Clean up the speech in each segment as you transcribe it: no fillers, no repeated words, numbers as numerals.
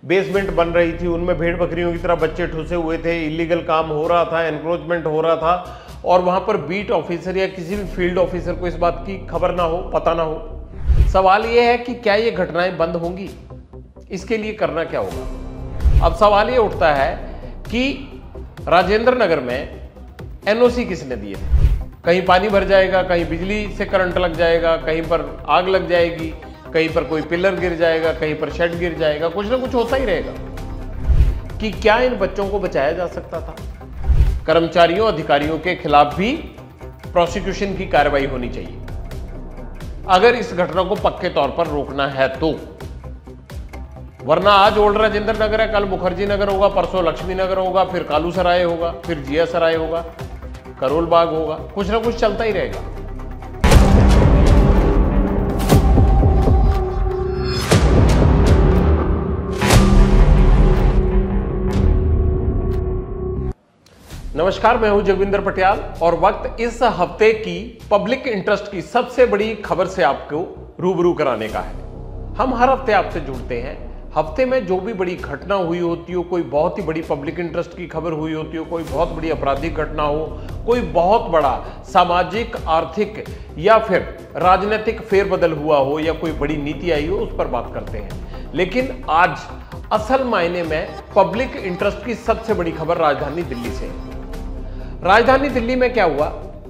Basement बन रही थी, उनमें भेड़ बकरियों की तरह बच्चे ठुसे हुए थे, इलीगल काम हो रहा था, एनक्रोचमेंट हो रहा था, और वहां पर बीट ऑफिसर या किसी भी फील्ड ऑफिसर को इस बात की खबर ना हो, पता ना हो। सवाल यह है कि क्या ये घटनाएं बंद होंगी? इसके लिए करना क्या होगा? अब सवाल ये उठता है कि राजेंद्र नगर में एनओसी किसने दिए थे? कहीं पानी भर जाएगा, कहीं बिजली से करंट लग जाएगा, कहीं पर आग लग जाएगी, कहीं पर कोई पिलर गिर जाएगा, कहीं पर शेड गिर जाएगा, कुछ ना कुछ होता ही रहेगा। कि क्या इन बच्चों को बचाया जा सकता था? कर्मचारियों अधिकारियों के खिलाफ भी प्रोसिक्यूशन की कार्रवाई होनी चाहिए अगर इस घटना को पक्के तौर पर रोकना है तो। वरना आज ओल्ड राजेंद्र नगर है, कल मुखर्जी नगर होगा, परसों लक्ष्मी नगर होगा, फिर कालू सराय होगा, फिर जिया सराय होगा, करोल बाग होगा, कुछ ना कुछ चलता ही रहेगा। नमस्कार, मैं हूं जगविंदर पटियाल और वक्त इस हफ्ते की पब्लिक इंटरेस्ट की सबसे बड़ी खबर से आपको रूबरू कराने का है। हम हर हफ्ते आपसे जुड़ते हैं। हफ्ते में जो भी बड़ी घटना हुई होती हो, कोई बहुत ही बड़ी पब्लिक इंटरेस्ट की खबर हुई होती हो, कोई बहुत बड़ी आपराधिक घटना हो, कोई बहुत बड़ा सामाजिक, आर्थिक या फिर राजनीतिक फेरबदल हुआ हो, या कोई बड़ी नीति आई हो, उस पर बात करते हैं। लेकिन आज असल मायने में पब्लिक इंटरेस्ट की सबसे बड़ी खबर राजधानी दिल्ली से है। राजधानी दिल्ली में क्या हुआ?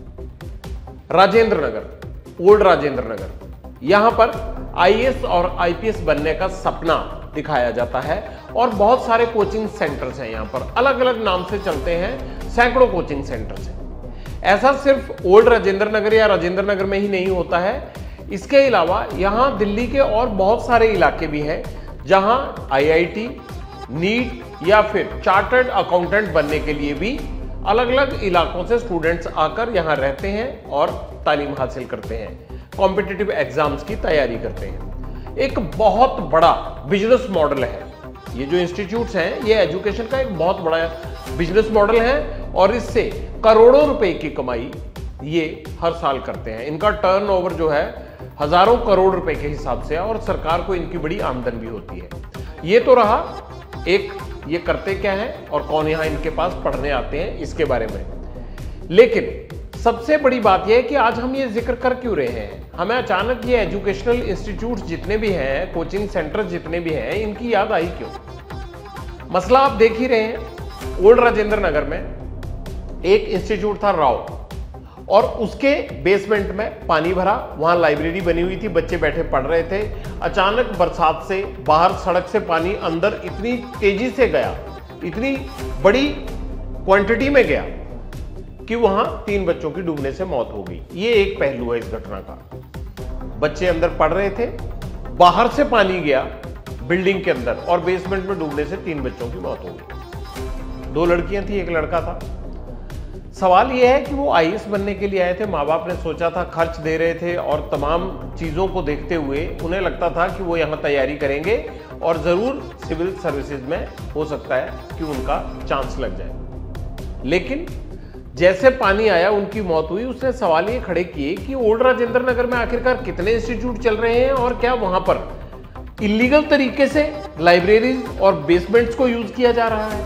राजेंद्र नगर, ओल्ड राजेंद्र नगर, यहां पर आईएएस और आईपीएस बनने का सपना दिखाया जाता है और बहुत सारे कोचिंग सेंटर्स हैं यहां पर, अलग अलग नाम से चलते हैं, सैकड़ों कोचिंग सेंटर्स हैं। ऐसा सिर्फ ओल्ड राजेंद्र नगर या राजेंद्र नगर में ही नहीं होता है। इसके अलावा यहां दिल्ली के और बहुत सारे इलाके भी हैं जहां आईआईटी, नीट या फिर चार्टर्ड अकाउंटेंट बनने के लिए भी अलग अलग इलाकों से स्टूडेंट्स आकर यहां रहते हैं और तालीम हासिल करते हैं, कॉम्पिटिटिव एग्जाम्स की तैयारी करते हैं। एक बहुत बड़ा बिजनेस मॉडल है। ये जो इंस्टीट्यूट्स हैं, ये एजुकेशन का एक बहुत बड़ा बिजनेस मॉडल है और इससे करोड़ों रुपए की कमाई ये हर साल करते हैं। इनका टर्नओवर जो है हजारों करोड़ रुपए के हिसाब से है और सरकार को इनकी बड़ी आमदनी भी होती है। ये तो रहा एक, ये करते क्या है और कौन यहां इनके पास पढ़ने आते हैं, इसके बारे में। लेकिन सबसे बड़ी बात यह है कि आज हम ये जिक्र कर क्यों रहे हैं? हमें अचानक ये एजुकेशनल इंस्टीट्यूट्स जितने भी हैं, कोचिंग सेंटर जितने भी हैं, इनकी याद आई क्यों? मसला आप देख ही रहे हैं। ओल्ड राजेंद्र नगर में एक इंस्टीट्यूट था राव, और उसके बेसमेंट में पानी भरा, वहां लाइब्रेरी बनी हुई थी, बच्चे बैठे पढ़ रहे थे। अचानक बरसात से बाहर सड़क से पानी अंदर इतनी तेजी से गया, इतनी बड़ी क्वांटिटी में गया कि वहां 3 बच्चों की डूबने से मौत हो गई। ये एक पहलू है इस घटना का। बच्चे अंदर पढ़ रहे थे, बाहर से पानी गया बिल्डिंग के अंदर और बेसमेंट में डूबने से 3 बच्चों की मौत हो गई। 2 लड़कियां थी, 1 लड़का था। सवाल यह है कि वो आईएएस बनने के लिए आए थे, माँ बाप ने सोचा था, खर्च दे रहे थे और तमाम चीज़ों को देखते हुए उन्हें लगता था कि वो यहाँ तैयारी करेंगे और ज़रूर सिविल सर्विसेज में हो सकता है कि उनका चांस लग जाए। लेकिन जैसे पानी आया, उनकी मौत हुई। उसने सवाल ये खड़े किए कि ओल्ड राजेंद्र नगर में आखिरकार कितने इंस्टीट्यूट चल रहे हैं और क्या वहाँ पर इलीगल तरीके से लाइब्रेरीज और बेसमेंट्स को यूज किया जा रहा है?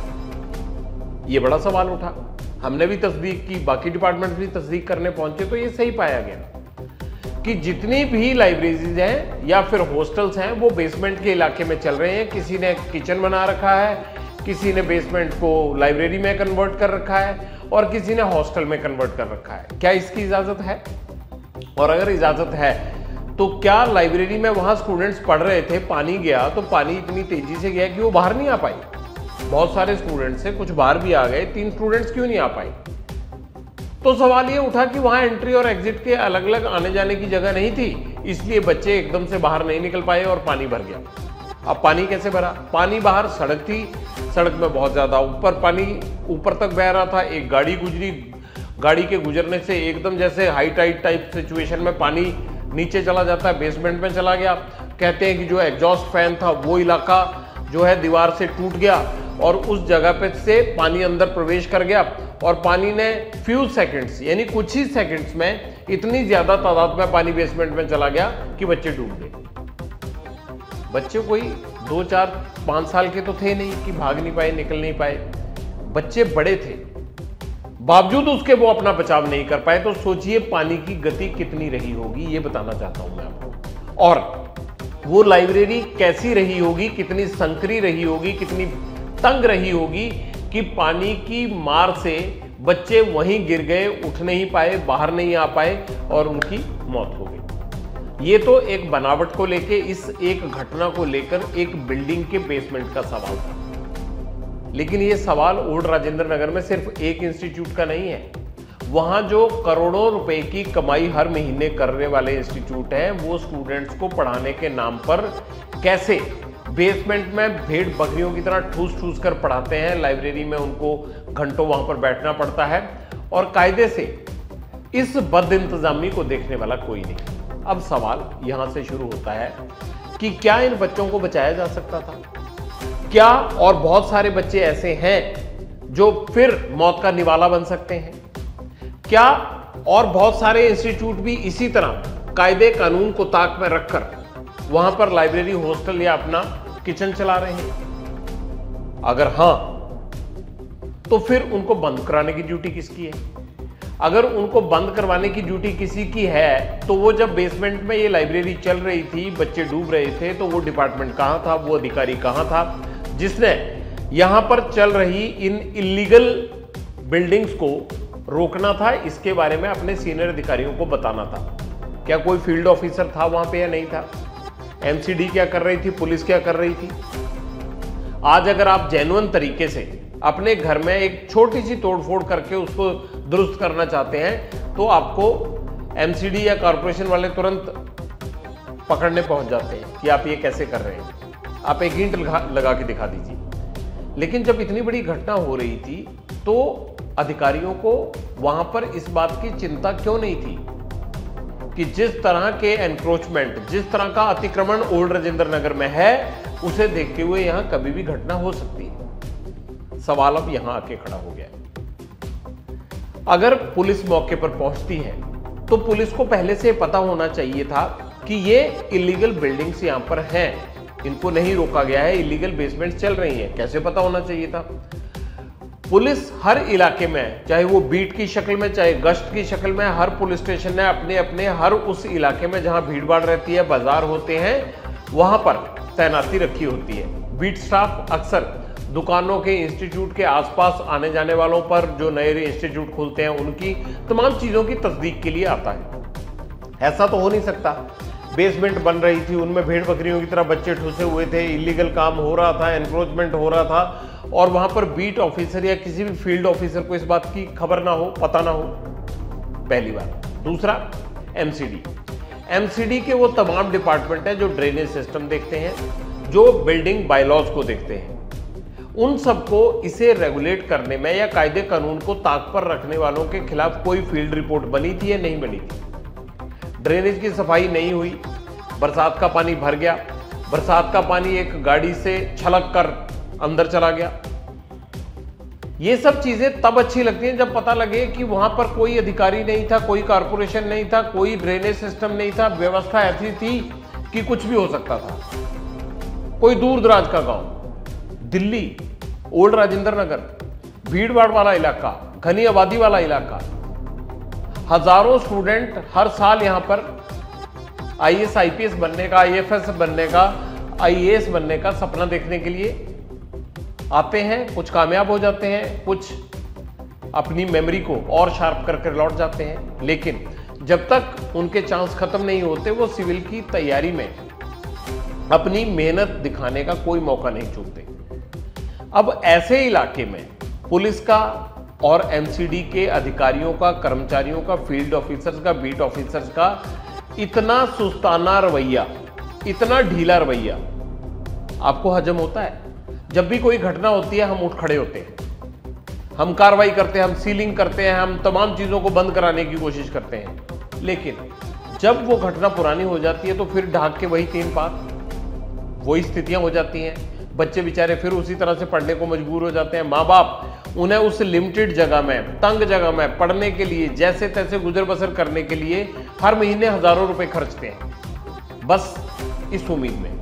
ये बड़ा सवाल उठा। हमने भी तस्दीक की, बाकी डिपार्टमेंट भी तस्दीक करने पहुंचे तो ये सही पाया गया कि जितनी भी लाइब्रेरीज हैं या फिर हॉस्टल्स हैं, वो बेसमेंट के इलाके में चल रहे हैं। किसी ने किचन बना रखा है, किसी ने बेसमेंट को लाइब्रेरी में कन्वर्ट कर रखा है और किसी ने हॉस्टल में कन्वर्ट कर रखा है। क्या इसकी इजाजत है? और अगर इजाजत है तो क्या लाइब्रेरी में वहां स्टूडेंट्स पढ़ रहे थे, पानी गया तो पानी इतनी तेजी से गया कि वो बाहर नहीं आ पाई? बहुत सारे स्टूडेंट्स से कुछ बाहर भी आ गए, 3 स्टूडेंट्स क्यों नहीं आ पाए? तो सवाल ये उठा कि वहां एंट्री और एग्जिट के अलग अलग आने जाने की जगह नहीं थी, इसलिए बच्चे एकदम से बाहर नहीं निकल पाए और पानी भर गया। अब पानी कैसे भरा? पानी बाहर सड़क थी, सड़क में बहुत ज्यादा ऊपर पानी ऊपर तक बह रहा था। एक गाड़ी गुजरी, गाड़ी के गुजरने से एकदम जैसे हाई टाइड टाइप सिचुएशन में पानी नीचे चला जाता है, बेसमेंट में चला गया। कहते हैं कि जो एग्जॉस्ट फैन था वो इलाका जो है दीवार से टूट गया और उस जगह पे से पानी अंदर प्रवेश कर गया और पानी ने फ्यू सेकंड्स यानी कुछ ही सेकंड्स में इतनी ज्यादा तादाद में पानी बेसमेंट में चला गया कि बच्चे डूब गए। बच्चे कोई 2-4-5 साल के तो थे नहीं कि भाग नहीं पाए, निकल नहीं पाए, बच्चे बड़े थे, बावजूद उसके वो अपना बचाव नहीं कर पाए। तो सोचिए पानी की गति कितनी रही होगी, ये बताना चाहता हूं मैं आपको। और वो लाइब्रेरी कैसी रही होगी, कितनी संकरी रही होगी, कितनी तंग रही होगी कि पानी की मार से बच्चे वहीं गिर गए, उठ नहीं पाए, बाहर नहीं आ पाए और उनकी मौत हो गई। ये तो एक बनावट को लेके, इस एक घटना को लेकर एक बिल्डिंग के बेसमेंट का सवाल था। लेकिन ये सवाल ओल्ड राजेंद्र नगर में सिर्फ एक इंस्टीट्यूट का नहीं है। वहां जो करोड़ों रुपए की कमाई हर महीने करने वाले इंस्टीट्यूट हैं, वो स्टूडेंट्स को पढ़ाने के नाम पर कैसे बेसमेंट में भेड़ बकरियों की तरह ठूस ठूस कर पढ़ाते हैं। लाइब्रेरी में उनको घंटों वहां पर बैठना पड़ता है और कायदे से इस बद इंतजामी को देखने वाला कोई नहीं। अब सवाल यहां से शुरू होता है कि क्या इन बच्चों को बचाया जा सकता था? क्या और बहुत सारे बच्चे ऐसे हैं जो फिर मौत का निवाला बन सकते हैं? क्या और बहुत सारे इंस्टीट्यूट भी इसी तरह कायदे कानून को ताक में रखकर वहां पर लाइब्रेरी, हॉस्टल या अपना किचन चला रहे हैं? अगर हां, तो फिर उनको बंद कराने की ड्यूटी किसकी है? अगर उनको बंद करवाने की ड्यूटी किसी की है, तो वो जब बेसमेंट में ये लाइब्रेरी चल रही थी, बच्चे डूब रहे थे, तो वो डिपार्टमेंट कहां था, वो अधिकारी कहां था जिसने यहां पर चल रही इन इलीगल बिल्डिंग्स को रोकना था? इसके बारे में अपने सीनियर अधिकारियों को बताना था। क्या कोई फील्ड ऑफिसर था वहां पे या नहीं था? एमसीडी क्या कर रही थी? पुलिस क्या कर रही थी? आज अगर आप जेन्युइन तरीके से अपने घर में एक छोटी सी तोड़फोड़ करके उसको दुरुस्त करना चाहते हैं, तो आपको एमसीडी या कॉर्पोरेशन वाले तुरंत पकड़ने पहुंच जाते हैं कि आप ये कैसे कर रहे हैं, आप एक ईंट लगा के दिखा दीजिए। लेकिन जब इतनी बड़ी घटना हो रही थी, तो अधिकारियों को वहां पर इस बात की चिंता क्यों नहीं थी कि जिस तरह के एनक्रोचमेंट, जिस तरह का अतिक्रमण ओल्ड राजेंद्र नगर में है, उसे देखते हुए यहां कभी भी घटना हो सकती है? सवाल अब यहां आके खड़ा हो गया। अगर पुलिस मौके पर पहुंचती है, तो पुलिस को पहले से पता होना चाहिए था कि ये इलीगल बिल्डिंग्स यहां पर हैं, इनको नहीं रोका गया है, इलीगल बेसमेंट चल रही हैं। कैसे पता होना चाहिए था? पुलिस हर इलाके में, चाहे वो बीट की शक्ल में, चाहे गश्त की शक्ल में, हर पुलिस स्टेशन ने अपने अपने हर उस इलाके में जहां भीड़ भाड़ रहती है, बाजार होते हैं, वहां पर तैनाती रखी होती है। बीट स्टाफ अक्सर दुकानों के, इंस्टीट्यूट के आसपास आने जाने वालों पर, जो नए इंस्टीट्यूट खुलते हैं, उनकी तमाम चीजों की तस्दीक के लिए आता है। ऐसा तो हो नहीं सकता बेसमेंट बन रही थी, उनमें भेड़ बकरियों की तरह बच्चे ठूसे हुए थे, इलीगल काम हो रहा था, एनक्रोचमेंट हो रहा था, और वहां पर बीट ऑफिसर या किसी भी फील्ड ऑफिसर को इस बात की खबर ना हो, पता ना हो। पहली बात। दूसरा, एमसीडी के वो तमाम डिपार्टमेंट हैं जो ड्रेनेज सिस्टम देखते हैं, जो बिल्डिंग बायलॉज को देखते हैं, उन सबको इसे रेगुलेट करने में या कायदे कानून को ताक पर रखने वालों के खिलाफ कोई फील्ड रिपोर्ट बनी थी या नहीं बनी थी? ड्रेनेज की सफाई नहीं हुई, बरसात का पानी भर गया, बरसात का पानी एक गाड़ी से छलक कर अंदर चला गया। ये सब चीजें तब अच्छी लगती हैं जब पता लगे कि वहां पर कोई अधिकारी नहीं था, कोई कारपोरेशन नहीं था, कोई ड्रेनेज सिस्टम नहीं था, व्यवस्था ऐसी थी कि कुछ भी हो सकता था। कोई दूर दराज का गांव, दिल्ली, ओल्ड राजेंद्र नगर, भीड़ भाड़ वाला इलाका, घनी आबादी वाला इलाका, हजारों स्टूडेंट हर साल यहां पर आईएएस आईपीएस बनने का, आईएफएस बनने का, आईएएस बनने का सपना देखने के लिए आते हैं। कुछ कामयाब हो जाते हैं, कुछ अपनी मेमोरी को और शार्प करके लौट जाते हैं, लेकिन जब तक उनके चांस खत्म नहीं होते, वो सिविल की तैयारी में अपनी मेहनत दिखाने का कोई मौका नहीं चूकते। अब ऐसे इलाके में पुलिस का और एमसीडी के अधिकारियों का, कर्मचारियों का, फील्ड ऑफिसर्स का, बीट ऑफिसर्स का इतना सुस्ताना रवैया, इतना ढीला रवैया आपको हजम होता है? जब भी कोई घटना होती है, हम उठ खड़े होते हैं, हम कार्रवाई करते हैं, हम सीलिंग करते हैं, हम तमाम चीजों को बंद कराने की कोशिश करते हैं। लेकिन जब वो घटना पुरानी हो जाती है, तो फिर ढाक के वही तीन पात, वही स्थितियां हो जाती हैं। बच्चे बेचारे फिर उसी तरह से पढ़ने को मजबूर हो जाते हैं। माँ बाप उन्हें उस लिमिटेड जगह में, तंग जगह में पढ़ने के लिए, जैसे तैसे गुजर बसर करने के लिए हर महीने हजारों रुपए खर्चते हैं, बस इस उम्मीद में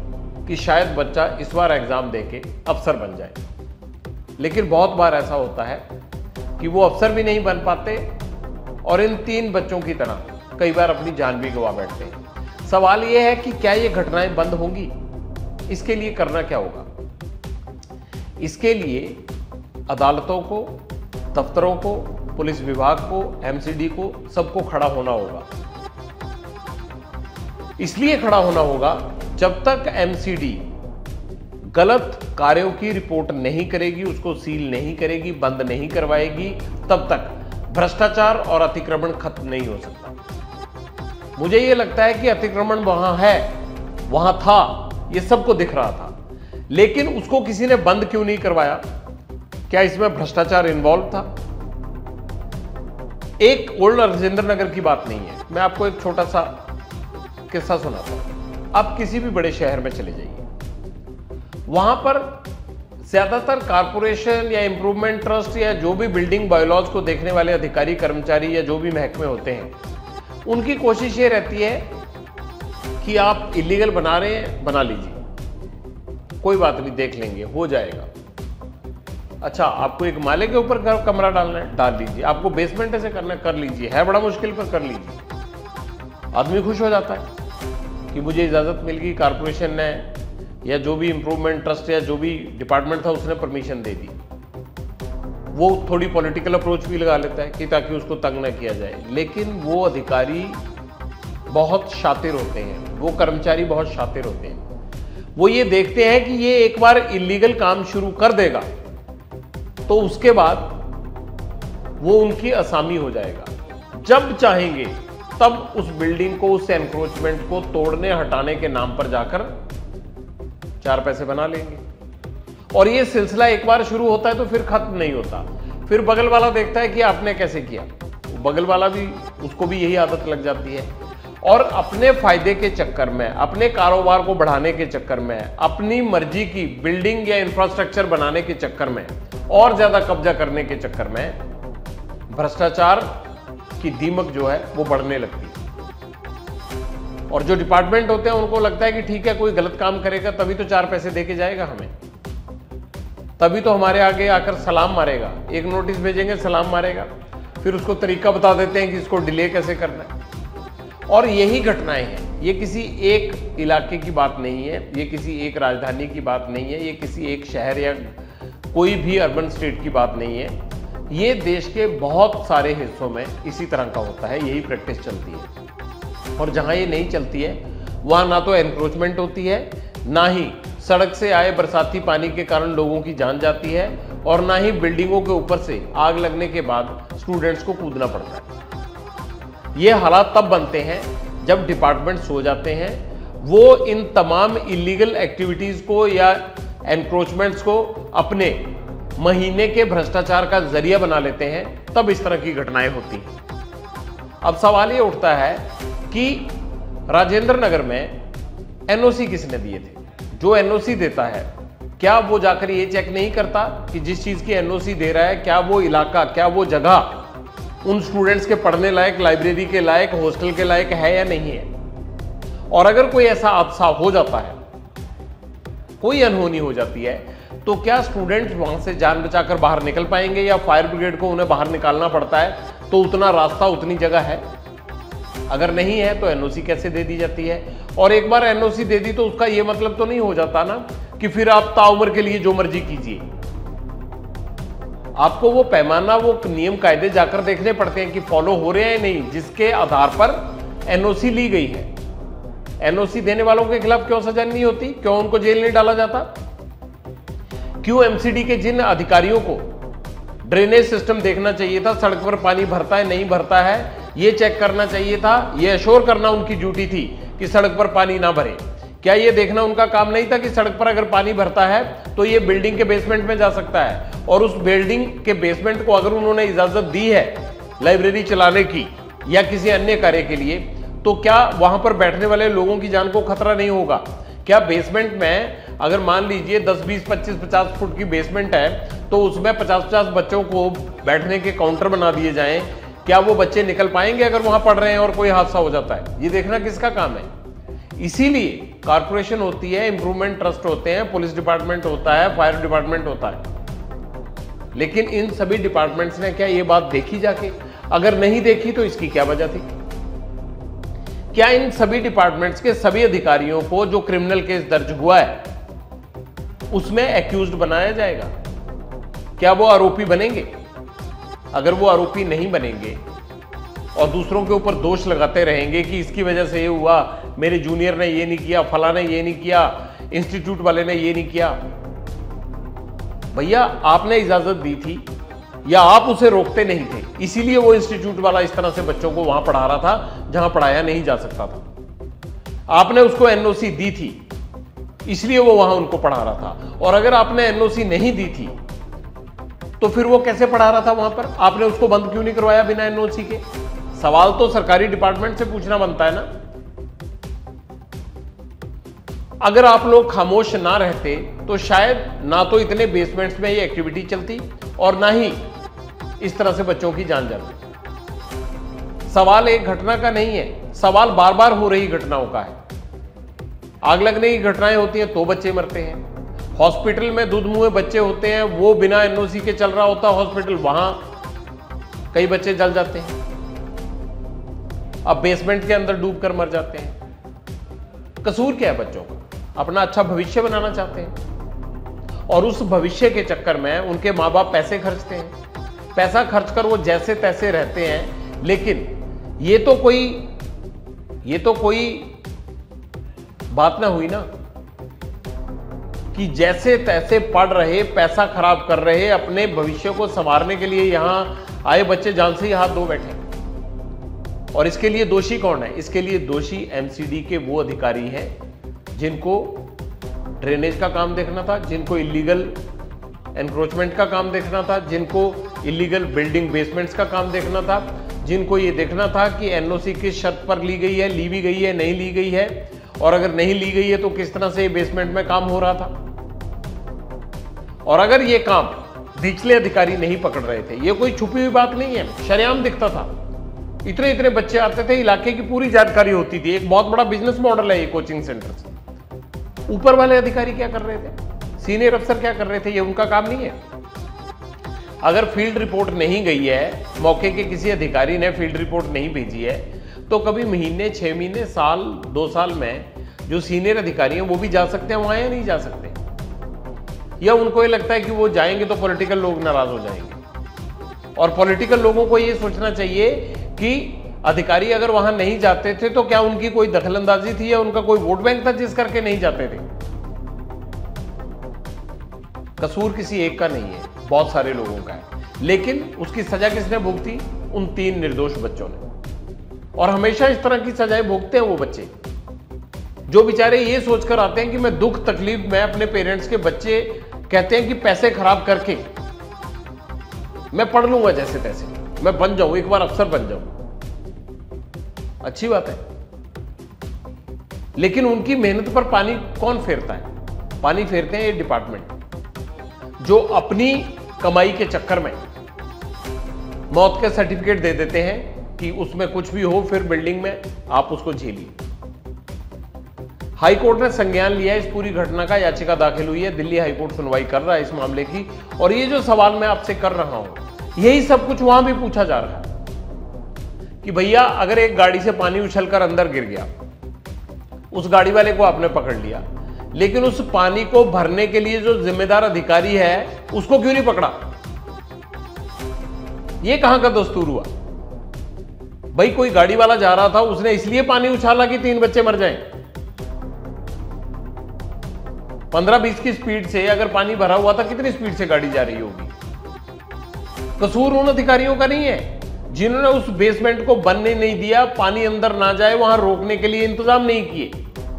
कि शायद बच्चा इस बार एग्जाम देके अफसर बन जाए, लेकिन बहुत बार ऐसा होता है कि वो अफसर भी नहीं बन पाते और इन 3 बच्चों की तरह कई बार अपनी जान भी गंवा बैठते हैं। सवाल यह है कि क्या ये घटनाएं बंद होंगी? इसके लिए करना क्या होगा? इसके लिए अदालतों को, दफ्तरों को, पुलिस विभाग को, एमसीडी को, सबको खड़ा होना होगा। इसलिए खड़ा होना होगा जब तक एमसीडी गलत कार्यों की रिपोर्ट नहीं करेगी, उसको सील नहीं करेगी, बंद नहीं करवाएगी, तब तक भ्रष्टाचार और अतिक्रमण खत्म नहीं हो सकता। मुझे यह लगता है कि अतिक्रमण वहां है, वहां था, यह सबको दिख रहा था, लेकिन उसको किसी ने बंद क्यों नहीं करवाया? क्या इसमें भ्रष्टाचार इन्वॉल्व था? एक ओल्ड राजेंद्र नगर की बात नहीं है, मैं आपको एक छोटा सा किस्सा सुनाता हूं। आप किसी भी बड़े शहर में चले जाइए, वहां पर ज्यादातर कारपोरेशन या इंप्रूवमेंट ट्रस्ट या जो भी बिल्डिंग बायलॉज को देखने वाले अधिकारी, कर्मचारी या जो भी महकमे होते हैं, उनकी कोशिश ये रहती है कि आप इलीगल बना रहे हैं, बना लीजिए, कोई बात नहीं, देख लेंगे, हो जाएगा। अच्छा, आपको एक माले के ऊपर कमरा डालना है, डाल लीजिए। आपको बेसमेंट ऐसे करना है, कर लीजिए, है बड़ा मुश्किल पर कर लीजिए। आदमी खुश हो जाता है कि मुझे इजाजत मिल गई, कारपोरेशन ने या जो भी इंप्रूवमेंट ट्रस्ट या जो भी डिपार्टमेंट था उसने परमिशन दे दी। वो थोड़ी पॉलिटिकल अप्रोच भी लगा लेता है कि ताकि उसको तंग ना किया जाए, लेकिन वो अधिकारी बहुत शातिर होते हैं, वो कर्मचारी बहुत शातिर होते हैं। वो ये देखते हैं कि ये एक बार इलीगल काम शुरू कर देगा तो उसके बाद वो उनकी असामी हो जाएगा। जब चाहेंगे तब उस बिल्डिंग को, उस एनक्रोचमेंट को तोड़ने हटाने के नाम पर जाकर 4 पैसे बना लेंगे। और ये सिलसिला एक बार शुरू होता है तो फिर खत्म नहीं होता। फिर बगल वाला देखता है कि आपने कैसे किया, बगल वाला भी, उसको भी यही आदत लग जाती है। और अपने फायदे के चक्कर में, अपने कारोबार को बढ़ाने के चक्कर में, अपनी मर्जी की बिल्डिंग या इंफ्रास्ट्रक्चर बनाने के चक्कर में, और ज्यादा कब्जा करने के चक्कर में भ्रष्टाचार की दीमक जो है वो बढ़ने लगती है। और जो डिपार्टमेंट होते हैं उनको लगता है कि ठीक है, कोई गलत काम करेगा तभी तो 4 पैसे देके जाएगा हमें, तभी तो हमारे आगे आकर सलाम मारेगा। एक नोटिस भेजेंगे, सलाम मारेगा, फिर उसको तरीका बता देते हैं कि इसको डिले कैसे करना है। और यही घटनाएं हैं। ये किसी एक इलाके की बात नहीं है, ये किसी एक राजधानी की बात नहीं है, ये किसी एक शहर या कोई भी अर्बन स्टेट की बात नहीं है। ये देश के बहुत सारे हिस्सों में इसी तरह का होता है, यही प्रैक्टिस चलती है। और जहां ये नहीं चलती है वहां ना तो एनक्रोचमेंट होती है, ना ही सड़क से आए बरसाती पानी के कारण लोगों की जान जाती है, और ना ही बिल्डिंगों के ऊपर से आग लगने के बाद स्टूडेंट्स को कूदना पड़ता है। ये हालात तब बनते हैं जब डिपार्टमेंट सो जाते हैं, वो इन तमाम इलीगल एक्टिविटीज को या एनक्रोचमेंट्स को अपने महीने के भ्रष्टाचार का जरिया बना लेते हैं, तब इस तरह की घटनाएं होती हैं। अब सवाल ये उठता है कि राजेंद्र नगर में एनओसी किसने दिए थे? जो एनओसी देता है, क्या वो जाकर ये चेक नहीं करता कि जिस चीज की एनओसी दे रहा है, क्या वो इलाका, क्या वो जगह उन स्टूडेंट्स के पढ़ने लायक, लाइब्रेरी के लायक, हॉस्टल के लायक है या नहीं है? और अगर कोई ऐसा हादसा हो जाता है, कोई अनहोनी हो जाती है, तो क्या स्टूडेंट्स वहां से जान बचाकर बाहर निकल पाएंगे, या फायर ब्रिगेड को उन्हें बाहर निकालना पड़ता है? तो उतना रास्ता, उतनी जगह है? अगर नहीं है तो एनओसी कैसे दे दी जाती है? और एक बार एनओसी दे दी तो उसका यह मतलब तो नहीं हो जाता ना कि फिर आप ताउम्र के लिए जो मर्जी कीजिए। आपको वो पैमाना, वो नियम कायदे जाकर देखने पड़ते हैं कि फॉलो हो रहे हैं नहीं, जिसके आधार पर एनओसी ली गई है। एनओसी देने वालों के खिलाफ क्यों सजा नहीं होती? क्यों उनको जेल नहीं डाला जाता? क्यों एमसीडी के जिन अधिकारियों को ड्रेनेज सिस्टम देखना चाहिए था, सड़क पर पानी भरता है नहीं भरता है, ये चेक करना चाहिए था, ये एश्योर करना उनकी ड्यूटी थी कि सड़क पर पानी ना भरे, क्या ये देखना उनका काम नहीं था कि सड़क पर अगर पानी भरता है तो ये बिल्डिंग के बेसमेंट में जा सकता है? और उस बिल्डिंग के बेसमेंट को अगर उन्होंने इजाजत दी है लाइब्रेरी चलाने की या किसी अन्य कार्य के लिए, तो क्या वहां पर बैठने वाले लोगों की जान को खतरा नहीं होगा? क्या बेसमेंट में अगर मान लीजिए 10, 20, 25, 50 फुट की बेसमेंट है, तो उसमें 50-50 बच्चों को बैठने के काउंटर बना दिए जाएं, क्या वो बच्चे निकल पाएंगे अगर वहां पढ़ रहे हैं और कोई हादसा हो जाता है? ये देखना किसका काम है? इसीलिए कारपोरेशन होती है, इंप्रूवमेंट ट्रस्ट होते हैं, पुलिस डिपार्टमेंट होता है, फायर डिपार्टमेंट होता है। लेकिन इन सभी डिपार्टमेंट्स ने क्या ये बात देखी जाके? अगर नहीं देखी तो इसकी क्या वजह थी? क्या इन सभी डिपार्टमेंट्स के सभी अधिकारियों को जो क्रिमिनल केस दर्ज हुआ है उसमें एक्यूज्ड बनाया जाएगा? क्या वो आरोपी बनेंगे? अगर वो आरोपी नहीं बनेंगे और दूसरों के ऊपर दोष लगाते रहेंगे कि इसकी वजह से ये हुआ, मेरे जूनियर ने ये नहीं किया, फला ने ये नहीं किया, इंस्टीट्यूट वाले ने ये नहीं किया। भैया आपने इजाजत दी थी या आप उसे रोकते नहीं थे, इसीलिए वो इंस्टीट्यूट वाला इस तरह से बच्चों को वहां पढ़ा रहा था जहां पढ़ाया नहीं जा सकता था। आपने उसको एनओसी दी थी, इसलिए वो वहां उनको पढ़ा रहा था। और अगर आपने एनओसी नहीं दी थी तो फिर वो कैसे पढ़ा रहा था वहां पर? आपने उसको बंद क्यों नहीं करवाया बिना एनओसी के? सवाल तो सरकारी डिपार्टमेंट से पूछना बनता है ना। अगर आप लोग खामोश ना रहते तो शायद ना तो इतने बेसमेंट्स में ये एक्टिविटी चलती और ना ही इस तरह से बच्चों की जान जाती। सवाल एक घटना का नहीं है, सवाल बार बार हो रही घटनाओं का है। आग लगने की घटनाएं होती हैं तो बच्चे मरते हैं, हॉस्पिटल में दूध मुंहे बच्चे होते हैं, वो बिना एनओसी के चल रहा होता हॉस्पिटल, वहां कई बच्चे जल जाते हैं। अब बेसमेंट के अंदर डूब कर मर जाते हैं। कसूर क्या है बच्चों का? अपना अच्छा भविष्य बनाना चाहते हैं और उस भविष्य के चक्कर में उनके माँ बाप पैसे खर्चते हैं। पैसा खर्च कर वो जैसे तैसे रहते हैं। लेकिन ये तो कोई बात ना हुई ना कि जैसे तैसे पढ़ रहे, पैसा खराब कर रहे, अपने भविष्य को संवारने के लिए यहां आए बच्चे जान से ही हाथ धो बैठे। और इसके लिए दोषी कौन है? इसके लिए दोषी एमसीडी के वो अधिकारी हैं जिनको ड्रेनेज का काम देखना था, जिनको इलीगल एनक्रोचमेंट का काम देखना था, जिनको इलीगल बिल्डिंग बेसमेंट्स का काम देखना था, जिनको ये देखना था कि एनओसी किस शर्त पर ली गई है, ली भी गई है, नहीं ली गई है, और अगर नहीं ली गई है तो किस तरह से बेसमेंट में काम हो रहा था। और अगर ये काम निचले अधिकारी नहीं पकड़ रहे थे, ये कोई छुपी हुई बात नहीं है, शरेआम दिखता था। इतने इतने बच्चे आते थे, इलाके की पूरी जानकारी होती थी। एक बहुत बड़ा बिजनेस मॉडल है ये कोचिंग सेंटर से। ऊपर वाले अधिकारी क्या कर रहे थे? सीनियर अफसर क्या कर रहे थे? ये उनका काम नहीं है। अगर फील्ड रिपोर्ट नहीं गई है, मौके के किसी अधिकारी ने फील्ड रिपोर्ट नहीं भेजी है, तो कभी महीने, 6 महीने, साल, 2 साल में जो सीनियर अधिकारी हैं वो भी जा सकते हैं वहां या नहीं जा सकते? या उनको ये लगता है कि वो जाएंगे तो पॉलिटिकल लोग नाराज हो जाएंगे? और पॉलिटिकल लोगों को ये सोचना चाहिए कि अधिकारी अगर वहां नहीं जाते थे तो क्या उनकी कोई दखलंदाजी थी या उनका कोई वोट बैंक था जिस करके नहीं जाते थे? कसूर किसी एक का नहीं है, बहुत सारे लोगों का है। लेकिन उसकी सजा किसने भुगती? उन 3 निर्दोष बच्चों ने। और हमेशा इस तरह की सजाएं भोगते हैं वो बच्चे जो बेचारे ये सोचकर आते हैं कि मैं दुख तकलीफ में अपने पेरेंट्स के बच्चे कहते हैं कि पैसे खराब करके मैं पढ़ लूंगा जैसे तैसे, मैं बन जाऊं, एक बार अफसर बन जाऊं। अच्छी बात है, लेकिन उनकी मेहनत पर पानी कौन फेरता है? पानी फेरते हैं ये डिपार्टमेंट जो अपनी कमाई के चक्कर में मौत के सर्टिफिकेट दे देते हैं कि उसमें कुछ भी हो, फिर बिल्डिंग में आप उसको झेलिए। हाईकोर्ट ने संज्ञान लिया है इस पूरी घटना का, याचिका दाखिल हुई है, दिल्ली हाईकोर्ट सुनवाई कर रहा है इस मामले की। और ये जो सवाल मैं आपसे कर रहा हूं, यही सब कुछ वहां भी पूछा जा रहा है कि भैया अगर एक गाड़ी से पानी उछलकर अंदर गिर गया, उस गाड़ी वाले को आपने पकड़ लिया, लेकिन उस पानी को भरने के लिए जो जिम्मेदार अधिकारी है उसको क्यों नहीं पकड़ा? यह कहां का दस्तूर हुआ? भाई कोई गाड़ी वाला जा रहा था, उसने इसलिए पानी उछाला कि 3 बच्चे मर जाएं। 15-20 की स्पीड से अगर पानी भरा हुआ था, कितनी स्पीड से गाड़ी जा रही होगी? कसूर उन अधिकारियों का नहीं है जिन्होंने उस बेसमेंट को बनने नहीं दिया, पानी अंदर ना जाए वहां रोकने के लिए इंतजाम नहीं किए।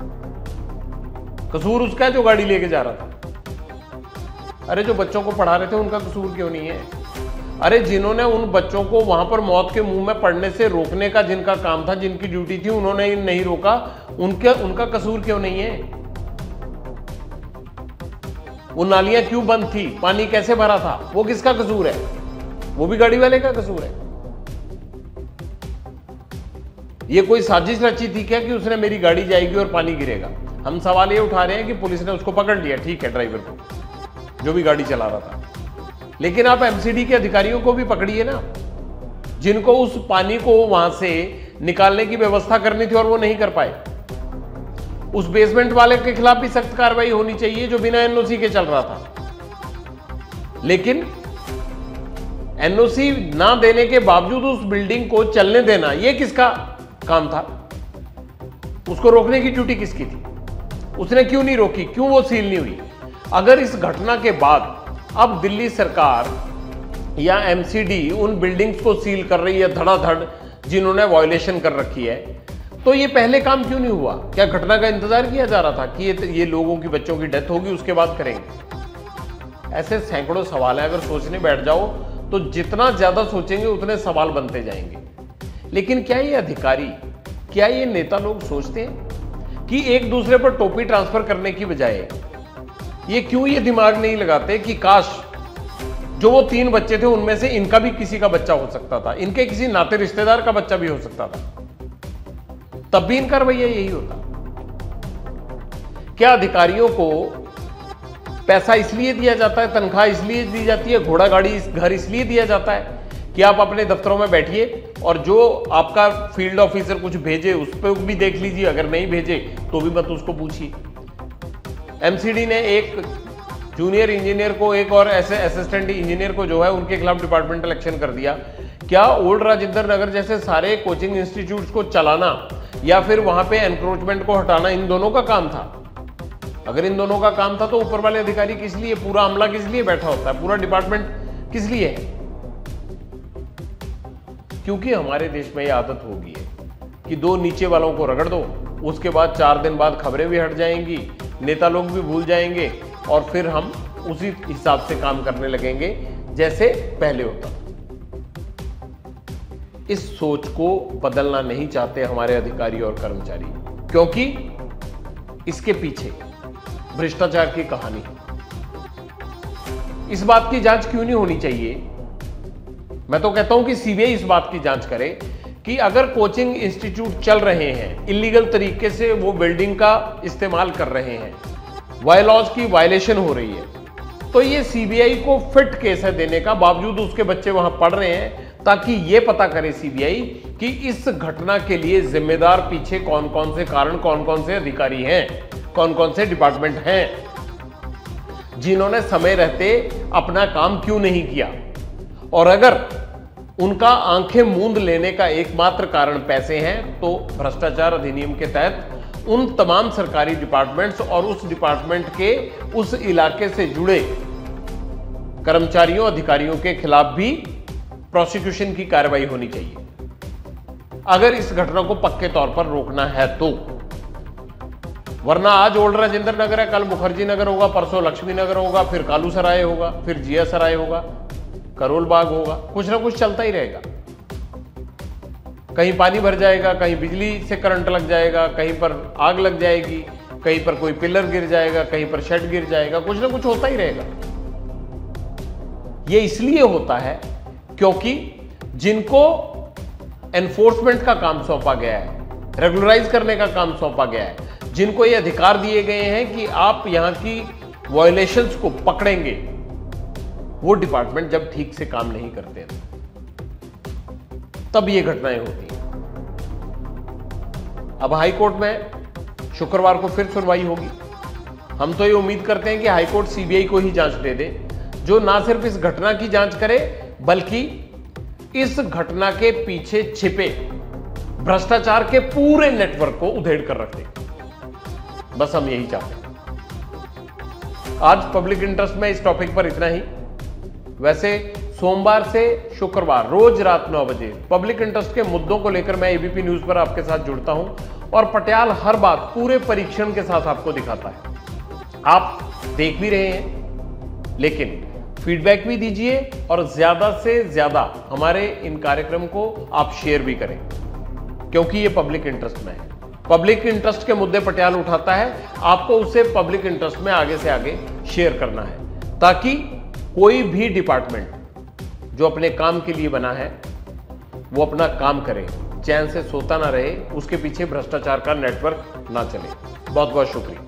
कसूर उसका है जो गाड़ी लेके जा रहा था। अरे जो बच्चों को पढ़ा रहे थे उनका कसूर क्यों नहीं है? अरे जिन्होंने उन बच्चों को वहां पर मौत के मुंह में पड़ने से रोकने का जिनका काम था, जिनकी ड्यूटी थी, उन्होंने नहीं रोका, उनका कसूर क्यों नहीं है? वो नालियां क्यों बंद थी, पानी कैसे भरा था, वो किसका कसूर है? वो भी गाड़ी वाले का कसूर है। ये कोई साजिश रची थी क्या कि उसने मेरी गाड़ी जाएगी और पानी गिरेगा? हम सवाल ये उठा रहे हैं कि पुलिस ने उसको पकड़ लिया, ठीक है, ड्राइवर को जो भी गाड़ी चला रहा था, लेकिन आप एमसीडी के अधिकारियों को भी पकड़िए ना, जिनको उस पानी को वहां से निकालने की व्यवस्था करनी थी और वो नहीं कर पाए। उस बेसमेंट वाले के खिलाफ भी सख्त कार्रवाई होनी चाहिए जो बिना एनओसी के चल रहा था। लेकिन एनओसी ना देने के बावजूद उस बिल्डिंग को चलने देना, यह किसका काम था? उसको रोकने की ड्यूटी किसकी थी? उसने क्यों नहीं रोकी? क्यों वो सील नहीं हुई? अगर इस घटना के बाद अब दिल्ली सरकार या एमसीडी उन बिल्डिंग्स को सील कर रही है धड़ाधड़ जिन्होंने वायलेशन कर रखी है, तो ये पहले काम क्यों नहीं हुआ? क्या घटना का इंतजार किया जा रहा था कि ये लोगों की, बच्चों की डेथ होगी उसके बाद करेंगे? ऐसे सैकड़ों सवाल है, अगर सोचने बैठ जाओ तो जितना ज्यादा सोचेंगे उतने सवाल बनते जाएंगे। लेकिन क्या ये अधिकारी, क्या ये नेता लोग सोचते हैं कि एक दूसरे पर टोपी ट्रांसफर करने की बजाय ये क्यों ये दिमाग नहीं लगाते कि काश जो वो 3 बच्चे थे उनमें से इनका भी किसी का बच्चा हो सकता था, इनके किसी नाते रिश्तेदार का बच्चा भी हो सकता था, तब भी इनका रवैया यही होता। क्या अधिकारियों को पैसा इसलिए दिया जाता है, तनख्वाह इसलिए दी जाती है, घोड़ा गाड़ी घर इसलिए दिया जाता है कि आप अपने दफ्तरों में बैठिए और जो आपका फील्ड ऑफिसर कुछ भेजे उस पर भी देख लीजिए, अगर नहीं भेजे तो भी मत उसको पूछिए। एमसीडी ने एक जूनियर इंजीनियर को, एक और ऐसे असिस्टेंट इंजीनियर को जो है उनके खिलाफ डिपार्टमेंटल एक्शन कर दिया। क्या ओल्ड राजेंद्र नगर जैसे सारे कोचिंग इंस्टीट्यूट्स को चलाना या फिर वहां पे एनक्रोचमेंट को हटाना इन दोनों का काम था? अगर इन दोनों का काम था तो ऊपर वाले अधिकारी किस लिए, पूरा अमला किस लिए बैठा होता है, पूरा डिपार्टमेंट किस लिए है? क्योंकि हमारे देश में यह आदत हो गई है कि 2 नीचे वालों को रगड़ दो, उसके बाद 4 दिन बाद खबरें भी हट जाएंगी, नेता लोग भी भूल जाएंगे और फिर हम उसी हिसाब से काम करने लगेंगे जैसे पहले होता। इस सोच को बदलना नहीं चाहते हमारे अधिकारी और कर्मचारी, क्योंकि इसके पीछे भ्रष्टाचार की कहानी है। इस बात की जांच क्यों नहीं होनी चाहिए? मैं तो कहता हूं कि सीबीआई इस बात की जांच करे कि अगर कोचिंग इंस्टीट्यूट चल रहे हैं, इलीगल तरीके से वो बिल्डिंग का इस्तेमाल कर रहे हैं, बायलॉज की वायलेशन हो रही है, तो ये सीबीआई को फिट केस है देने का, बावजूद उसके बच्चे वहां पढ़ रहे हैं, ताकि ये पता करे सीबीआई कि इस घटना के लिए जिम्मेदार पीछे कौन कौन से कारण, कौन कौन से अधिकारी हैं, कौन कौन से डिपार्टमेंट हैं, जिन्होंने समय रहते अपना काम क्यों नहीं किया। और अगर उनका आंखें मूंद लेने का एकमात्र कारण पैसे हैं, तो भ्रष्टाचार अधिनियम के तहत उन तमाम सरकारी डिपार्टमेंट्स और उस डिपार्टमेंट के उस इलाके से जुड़े कर्मचारियों, अधिकारियों के खिलाफ भी प्रोसिक्यूशन की कार्रवाई होनी चाहिए, अगर इस घटना को पक्के तौर पर रोकना है तो। वरना आज ओल्ड राजेंद्र नगर है, कल मुखर्जी नगर होगा, परसों लक्ष्मी नगर होगा, फिर कालू सराय होगा, फिर जिया सराय होगा, करोल बाग होगा, कुछ ना कुछ चलता ही रहेगा। कहीं पानी भर जाएगा, कहीं बिजली से करंट लग जाएगा, कहीं पर आग लग जाएगी, कहीं पर कोई पिलर गिर जाएगा, कहीं पर शेड गिर जाएगा, कुछ ना कुछ होता ही रहेगा। यह इसलिए होता है क्योंकि जिनको एनफोर्समेंट का काम सौंपा गया है, रेगुलराइज करने का काम सौंपा गया है, जिनको ये अधिकार दिए गए हैं कि आप यहां की वायलेशंस को पकड़ेंगे, वो डिपार्टमेंट जब ठीक से काम नहीं करते हैं तब ये घटनाएं होती हैं। अब हाई कोर्ट में शुक्रवार को फिर सुनवाई होगी। हम तो ये उम्मीद करते हैं कि हाई कोर्ट सीबीआई को ही जांच दे दे, जो ना सिर्फ इस घटना की जांच करे बल्कि इस घटना के पीछे छिपे भ्रष्टाचार के पूरे नेटवर्क को उधेड़ कर रख दे। बस हम यही चाहते हैं। आज पब्लिक इंटरेस्ट में इस टॉपिक पर इतना ही। वैसे सोमवार से शुक्रवार रोज रात 9 बजे पब्लिक इंटरेस्ट के मुद्दों को लेकर मैं एबीपी न्यूज पर आपके साथ जुड़ता हूं और पटियाल हर बात पूरे परीक्षण के साथ आपको दिखाता है। आप देख भी रहे हैं, लेकिन फीडबैक भी दीजिए और ज्यादा से ज्यादा हमारे इन कार्यक्रम को आप शेयर भी करें, क्योंकि ये पब्लिक इंटरेस्ट में है। पब्लिक इंटरेस्ट के मुद्दे पटियाल उठाता है, आपको उसे पब्लिक इंटरेस्ट में आगे से आगे शेयर करना है, ताकि कोई भी डिपार्टमेंट जो अपने काम के लिए बना है वो अपना काम करे, चैन से सोता ना रहे, उसके पीछे भ्रष्टाचार का नेटवर्क ना चले। बहुत बहुत शुक्रिया।